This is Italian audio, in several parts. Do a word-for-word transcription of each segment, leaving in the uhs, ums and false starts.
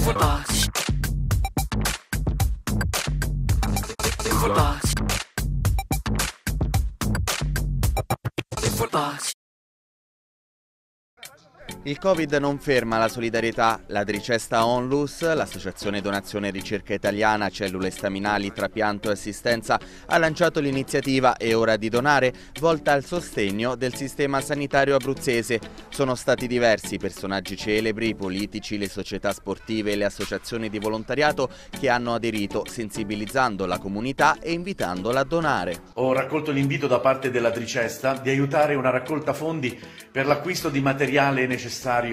Infobox. Infobox. Infobox. Il Covid non ferma la solidarietà. La Dricesta Onlus, l'associazione donazione e ricerca italiana cellule staminali, trapianto e assistenza, ha lanciato l'iniziativa È ora di donare, volta al sostegno del sistema sanitario abruzzese. Sono stati diversi personaggi celebri, i politici, le società sportive e le associazioni di volontariato che hanno aderito, sensibilizzando la comunità e invitandola a donare. Ho raccolto l'invito da parte della Dricesta di aiutare una raccolta fondi per l'acquisto di materiale necessario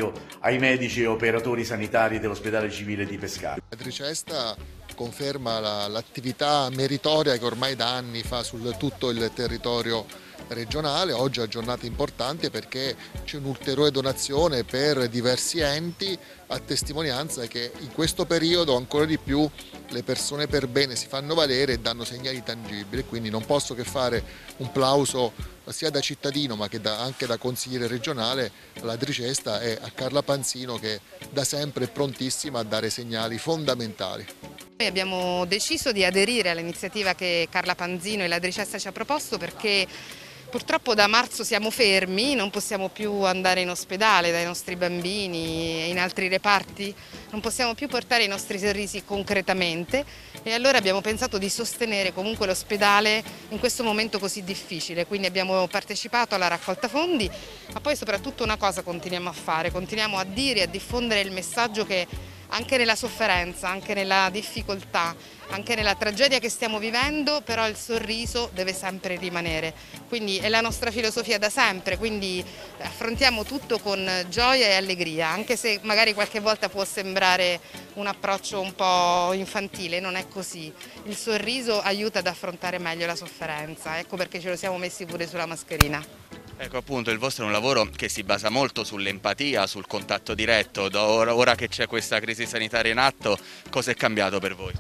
ai medici e operatori sanitari dell'ospedale civile di Pescara. La Dricesta conferma la, l'attività meritoria che ormai da anni fa su tutto il territorio regionale. Oggi è una giornata importante perché c'è un'ulteriore donazione per diversi enti, a testimonianza che in questo periodo ancora di più le persone per bene si fanno valere e danno segnali tangibili, quindi non posso che fare un plauso sia da cittadino ma che da, anche da consigliere regionale alla Dricesta e a Carla Panzino, che da sempre è prontissima a dare segnali fondamentali. Noi abbiamo deciso di aderire all'iniziativa che Carla Panzino e la Dricesta ci ha proposto perché purtroppo da marzo siamo fermi, non possiamo più andare in ospedale dai nostri bambini e in altri reparti, non possiamo più portare i nostri sorrisi concretamente e allora abbiamo pensato di sostenere comunque l'ospedale in questo momento così difficile, quindi abbiamo partecipato alla raccolta fondi, ma poi soprattutto una cosa continuiamo a fare, continuiamo a dire e a diffondere il messaggio che anche nella sofferenza, anche nella difficoltà, anche nella tragedia che stiamo vivendo, però il sorriso deve sempre rimanere. Quindi è la nostra filosofia da sempre, quindi affrontiamo tutto con gioia e allegria, anche se magari qualche volta può sembrare un approccio un po' infantile, non è così. Il sorriso aiuta ad affrontare meglio la sofferenza, ecco perché ce lo siamo messi pure sulla mascherina. Ecco appunto, il vostro è un lavoro che si basa molto sull'empatia, sul contatto diretto. Da ora, ora che c'è questa crisi sanitaria in atto, cosa è cambiato per voi?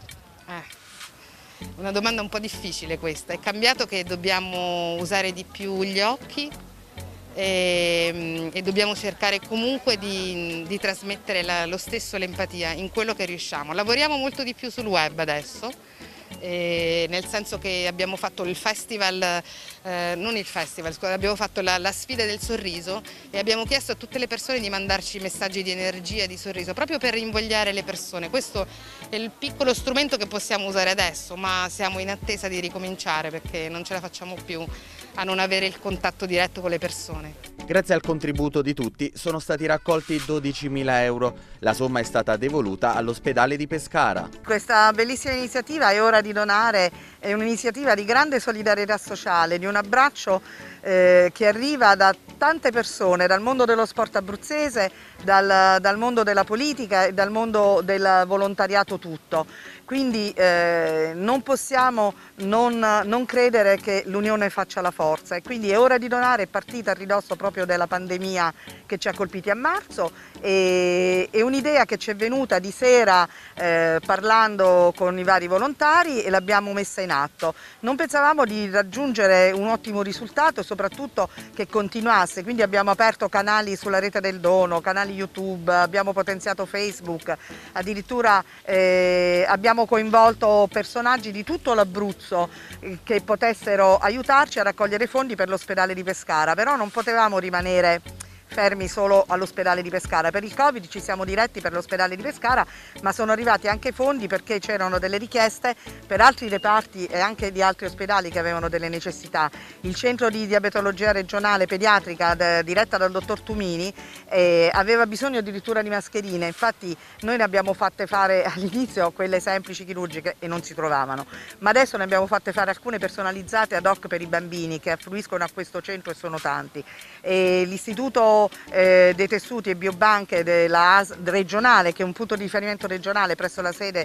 Eh, una domanda un po' difficile questa. È cambiato che dobbiamo usare di più gli occhi e, e dobbiamo cercare comunque di, di trasmettere la, lo stesso l'empatia in quello che riusciamo. Lavoriamo molto di più sul web adesso. Eh, nel senso che abbiamo fatto il festival, eh, non il festival, scusa, abbiamo fatto la, la sfida del sorriso e abbiamo chiesto a tutte le persone di mandarci messaggi di energia, di sorriso, proprio per invogliare le persone. Questo è il piccolo strumento che possiamo usare adesso, ma siamo in attesa di ricominciare perché non ce la facciamo più a non avere il contatto diretto con le persone. Grazie al contributo di tutti sono stati raccolti dodicimila euro. La somma è stata devoluta all'ospedale di Pescara. Questa bellissima iniziativa È ora di donare è un'iniziativa di grande solidarietà sociale, di un abbraccio eh, che arriva da tante persone, dal mondo dello sport abruzzese, dal, dal mondo della politica e dal mondo del volontariato tutto. Quindi eh, non possiamo non, non credere che l'unione faccia la forza e quindi È ora di donare è partita a ridosso proprio della pandemia che ci ha colpiti a marzo e è un'idea che ci è venuta di sera eh, parlando con i vari volontari e l'abbiamo messa in atto. Non pensavamo di raggiungere un ottimo risultato, soprattutto che continuasse, quindi abbiamo aperto canali sulla rete del dono, canali YouTube, abbiamo potenziato Facebook, addirittura eh, abbiamo coinvolto personaggi di tutto l'Abruzzo eh, che potessero aiutarci a raccogliere fondi per l'ospedale di Pescara, però non potevamo rimanere fermi solo all'ospedale di Pescara. Per il Covid ci siamo diretti per l'ospedale di Pescara, ma sono arrivati anche fondi perché c'erano delle richieste per altri reparti e anche di altri ospedali che avevano delle necessità. Il centro di diabetologia regionale pediatrica diretta dal dottor Tumini eh, aveva bisogno addirittura di mascherine, infatti noi ne abbiamo fatte fare all'inizio quelle semplici chirurgiche e non si trovavano, ma adesso ne abbiamo fatte fare alcune personalizzate ad hoc per i bambini che affluiscono a questo centro e sono tanti. L'istituto Eh, dei tessuti e biobanche della A S L regionale, che è un punto di riferimento regionale presso la sede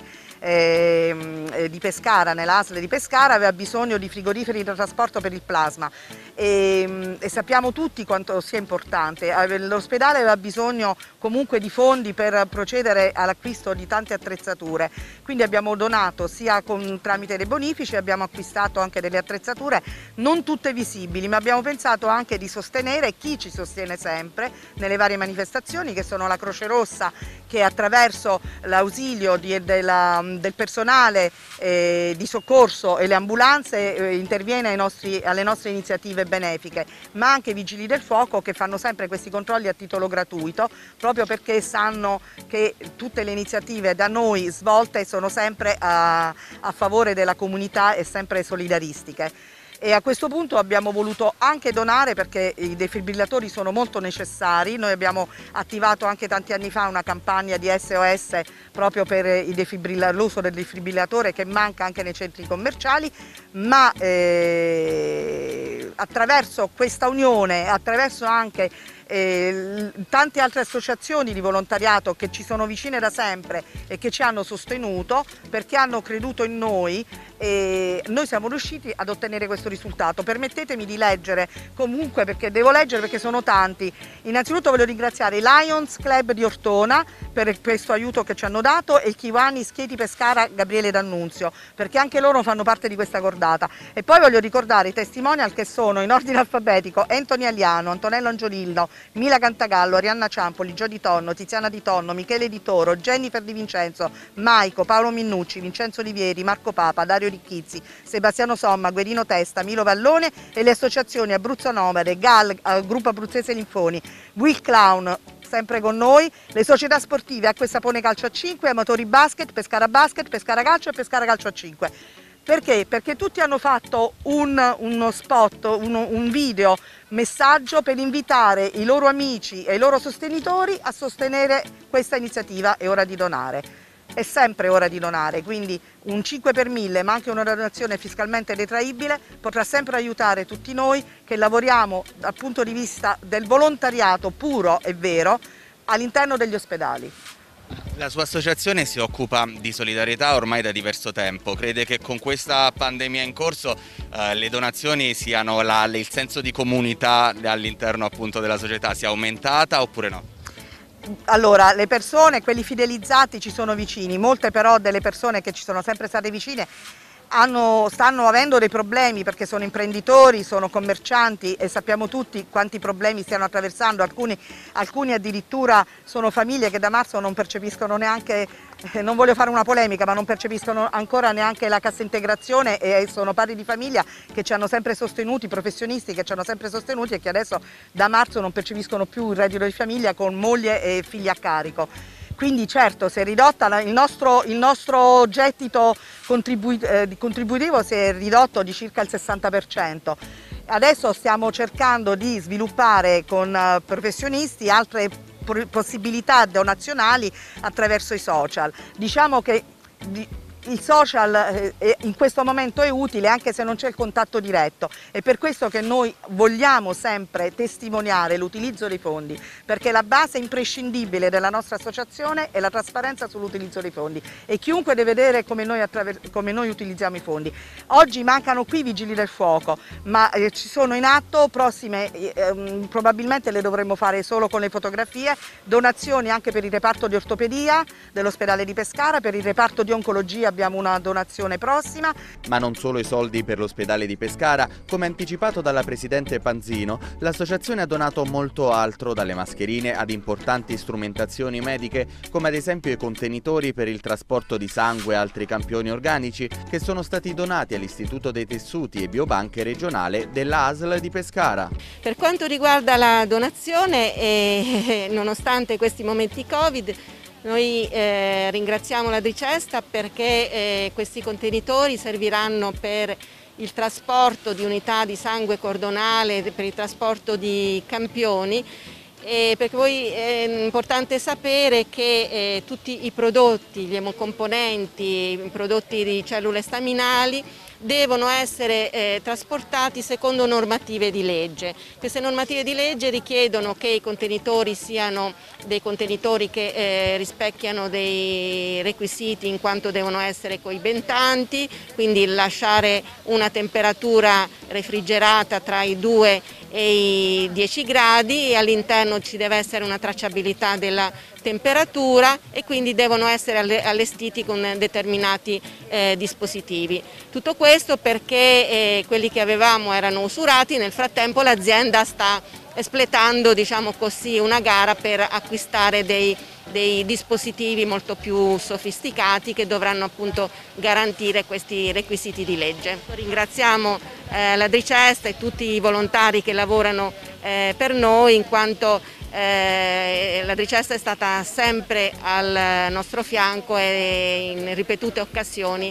eh, di Pescara, nella A S L di Pescara, aveva bisogno di frigoriferi da trasporto per il plasma e, e sappiamo tutti quanto sia importante. L'ospedale aveva bisogno comunque di fondi per procedere all'acquisto di tante attrezzature, quindi abbiamo donato sia con, tramite dei bonifici, abbiamo acquistato anche delle attrezzature non tutte visibili, ma abbiamo pensato anche di sostenere chi ci sostiene sempre sempre nelle varie manifestazioni, che sono la Croce Rossa, che attraverso l'ausilio del personale eh, di soccorso e le ambulanze eh, interviene ai nostri, alle nostre iniziative benefiche, ma anche i Vigili del Fuoco, che fanno sempre questi controlli a titolo gratuito, proprio perché sanno che tutte le iniziative da noi svolte sono sempre a, a favore della comunità e sempre solidaristiche. E a questo punto abbiamo voluto anche donare, perché i defibrillatori sono molto necessari. Noi abbiamo attivato anche tanti anni fa una campagna di S O S proprio per l'uso del defibrillatore, che manca anche nei centri commerciali, ma eh, attraverso questa unione, attraverso anche Eh, tante altre associazioni di volontariato che ci sono vicine da sempre e che ci hanno sostenuto perché hanno creduto in noi, e noi siamo riusciti ad ottenere questo risultato. Permettetemi di leggere comunque, perché devo leggere perché sono tanti. Innanzitutto voglio ringraziare i Lions Club di Ortona per questo aiuto che ci hanno dato, e il Chiuani Schieti Pescara Gabriele D'Annunzio, perché anche loro fanno parte di questa cordata. E poi voglio ricordare i testimonial che sono in ordine alfabetico: Anthony Aliano, Antonello Angiolillo, Mila Cantagallo, Arianna Ciampoli, Gio Di Tonno, Tiziana Di Tonno, Michele Di Toro, Jennifer Di Vincenzo, Maico, Paolo Minnucci, Vincenzo Olivieri, Marco Papa, Dario Ricchizzi, Sebastiano Somma, Guerino Testa, Milo Vallone, e le associazioni Abruzzo Nomade, G A L, Gruppo Abruzzese Linfoni, Will Clown, sempre con noi, le società sportive Acque e Sapone Calcio a cinque, Amatori Basket, Pescara Basket, Pescara Calcio e Pescara Calcio a cinque. Perché? Perché tutti hanno fatto un, uno spot, uno, un video messaggio per invitare i loro amici e i loro sostenitori a sostenere questa iniziativa È ora di donare. È sempre ora di donare, quindi un cinque per mille, ma anche una donazione fiscalmente detraibile, potrà sempre aiutare tutti noi che lavoriamo dal punto di vista del volontariato puro e vero all'interno degli ospedali. La sua associazione si occupa di solidarietà ormai da diverso tempo. Crede che con questa pandemia in corso eh, le donazioni siano la, il senso di comunità all'interno appunto della società sia aumentata oppure no? Allora, le persone, quelli fidelizzati ci sono vicini, molte però delle persone che ci sono sempre state vicine Hanno, stanno avendo dei problemi perché sono imprenditori, sono commercianti e sappiamo tutti quanti problemi stiano attraversando. Alcuni, alcuni addirittura sono famiglie che da marzo non percepiscono neanche, eh, non voglio fare una polemica, ma non percepiscono ancora neanche la cassa integrazione, e sono padri di famiglia che ci hanno sempre sostenuti, professionisti che ci hanno sempre sostenuti e che adesso da marzo non percepiscono più il reddito di famiglia con moglie e figli a carico. Quindi certo si è ridotta, il nostro, il nostro gettito contribu eh, contributivo si è ridotto di circa il sessanta per cento. Adesso stiamo cercando di sviluppare con uh, professionisti altre possibilità donazionali attraverso i social. Diciamo che di, il social eh, in questo momento è utile anche se non c'è il contatto diretto, è per questo che noi vogliamo sempre testimoniare l'utilizzo dei fondi, perché la base imprescindibile della nostra associazione è la trasparenza sull'utilizzo dei fondi e chiunque deve vedere come noi, come noi utilizziamo i fondi. Oggi mancano qui i Vigili del Fuoco, ma eh, ci sono in atto prossime, eh, probabilmente le dovremmo fare solo con le fotografie, donazioni anche per il reparto di ortopedia dell'ospedale di Pescara, per il reparto di oncologia abbiamo una donazione prossima. Ma non solo i soldi per l'ospedale di Pescara, come anticipato dalla presidente Panzino, l'associazione ha donato molto altro, dalle mascherine ad importanti strumentazioni mediche, come ad esempio i contenitori per il trasporto di sangue e altri campioni organici, che sono stati donati all'Istituto dei Tessuti e Biobanche regionale della A S L di Pescara. Per quanto riguarda la donazione, eh, nonostante questi momenti Covid, noi eh, ringraziamo la Dricesta perché eh, questi contenitori serviranno per il trasporto di unità di sangue cordonale, per il trasporto di campioni, e perché poi è importante sapere che eh, tutti i prodotti, gli emocomponenti, i prodotti di cellule staminali devono essere eh, trasportati secondo normative di legge. Queste normative di legge richiedono che i contenitori siano dei contenitori che eh, rispecchiano dei requisiti in quanto devono essere coibentanti, quindi lasciare una temperatura refrigerata tra i due e i dieci gradi, e all'interno ci deve essere una tracciabilità della temperatura e quindi devono essere allestiti con determinati eh, dispositivi. Tutto questo perché eh, quelli che avevamo erano usurati, nel frattempo l'azienda sta espletando, diciamo così, una gara per acquistare dei, dei dispositivi molto più sofisticati che dovranno appunto garantire questi requisiti di legge. Ringraziamo eh, la Dricesta e tutti i volontari che lavorano eh, per noi, in quanto eh, la Dricesta è stata sempre al nostro fianco e in ripetute occasioni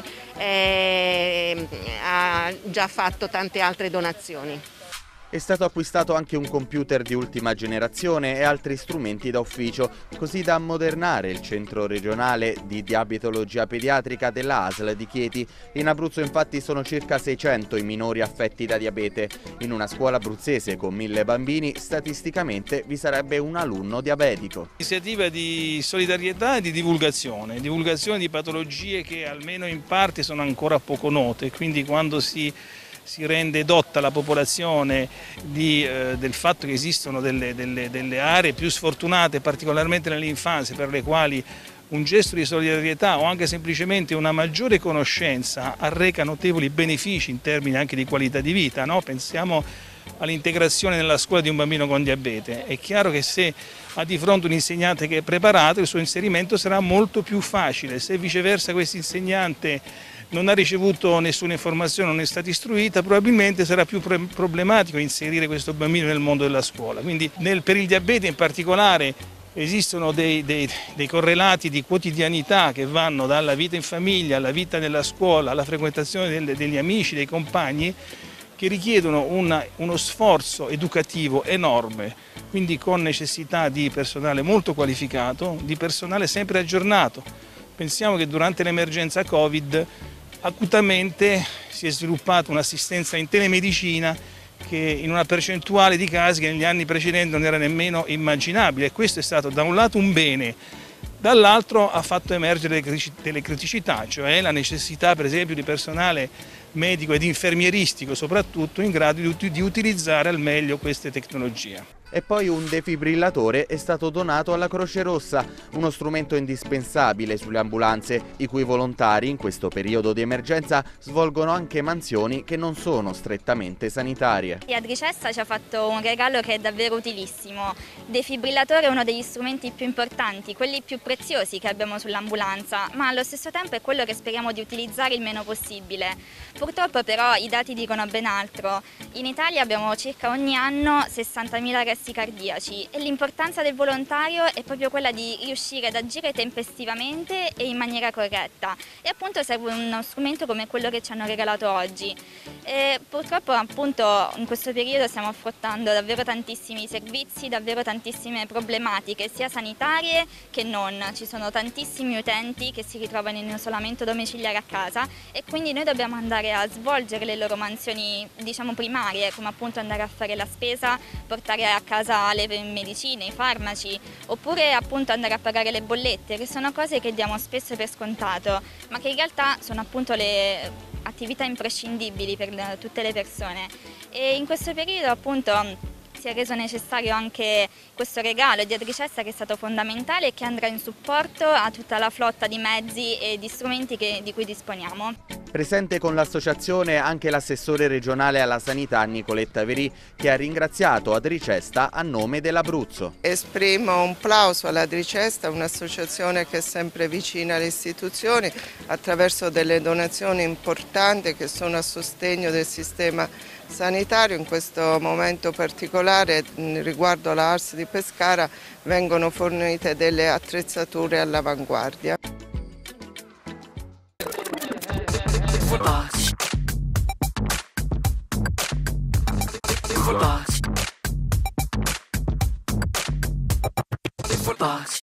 eh, ha già fatto tante altre donazioni. È stato acquistato anche un computer di ultima generazione e altri strumenti da ufficio, così da ammodernare il centro regionale di diabetologia pediatrica della A S L di Chieti. In Abruzzo infatti sono circa seicento i minori affetti da diabete. In una scuola abruzzese con mille bambini statisticamente vi sarebbe un alunno diabetico. Iniziativa di solidarietà e di divulgazione, divulgazione di patologie che almeno in parte sono ancora poco note, quindi quando si si rende edotta la popolazione di, eh, del fatto che esistono delle, delle, delle aree più sfortunate, particolarmente nell'infanzia, per le quali un gesto di solidarietà o anche semplicemente una maggiore conoscenza arreca notevoli benefici in termini anche di qualità di vita, no? Pensiamo all'integrazione nella scuola di un bambino con diabete. È chiaro che se ha di fronte un insegnante che è preparato, il suo inserimento sarà molto più facile. Se viceversa questo insegnante non ha ricevuto nessuna informazione, non è stata istruita, probabilmente sarà più problematico inserire questo bambino nel mondo della scuola. Quindi nel, per il diabete in particolare esistono dei, dei, dei correlati di quotidianità che vanno dalla vita in famiglia alla vita nella scuola, alla frequentazione delle, degli amici, dei compagni, che richiedono una, uno sforzo educativo enorme, quindi con necessità di personale molto qualificato, di personale sempre aggiornato. Pensiamo che durante l'emergenza Covid acutamente si è sviluppata un'assistenza in telemedicina che in una percentuale di casi che negli anni precedenti non era nemmeno immaginabile, e questo è stato da un lato un bene, dall'altro ha fatto emergere delle criticità, cioè la necessità per esempio di personale medico ed infermieristico soprattutto in grado di, di utilizzare al meglio queste tecnologie. E poi un defibrillatore è stato donato alla Croce Rossa, uno strumento indispensabile sulle ambulanze, i cui volontari in questo periodo di emergenza svolgono anche mansioni che non sono strettamente sanitarie. La Dricesta ci ha fatto un regalo che è davvero utilissimo. Il defibrillatore è uno degli strumenti più importanti, quelli più preziosi che abbiamo sull'ambulanza, ma allo stesso tempo è quello che speriamo di utilizzare il meno possibile. Purtroppo però i dati dicono ben altro. In Italia abbiamo circa ogni anno sessantamila arresti cardiaci e l'importanza del volontario è proprio quella di riuscire ad agire tempestivamente e in maniera corretta, e appunto serve uno strumento come quello che ci hanno regalato oggi. E purtroppo appunto in questo periodo stiamo affrontando davvero tantissimi servizi, davvero tantissime problematiche sia sanitarie che non. Ci sono tantissimi utenti che si ritrovano in isolamento domiciliare a casa e quindi noi dobbiamo andare a svolgere le loro mansioni, diciamo, primarie, come appunto andare a fare la spesa, portare a casa le medicine, i farmaci, oppure appunto andare a pagare le bollette, che sono cose che diamo spesso per scontato, ma che in realtà sono appunto le attività imprescindibili per tutte le persone. E in questo periodo appunto si è reso necessario anche questo regalo di Dricesta, che è stato fondamentale e che andrà in supporto a tutta la flotta di mezzi e di strumenti che, di cui disponiamo. Presente con l'associazione anche l'assessore regionale alla sanità Nicoletta Verì, che ha ringraziato Adricesta a nome dell'Abruzzo. Esprimo un plauso alla Adricesta, un'associazione che è sempre vicina alle istituzioni attraverso delle donazioni importanti che sono a sostegno del sistema sanitario. In questo momento particolare riguardo la A R S di Pescara vengono fornite delle attrezzature all'avanguardia. Boss.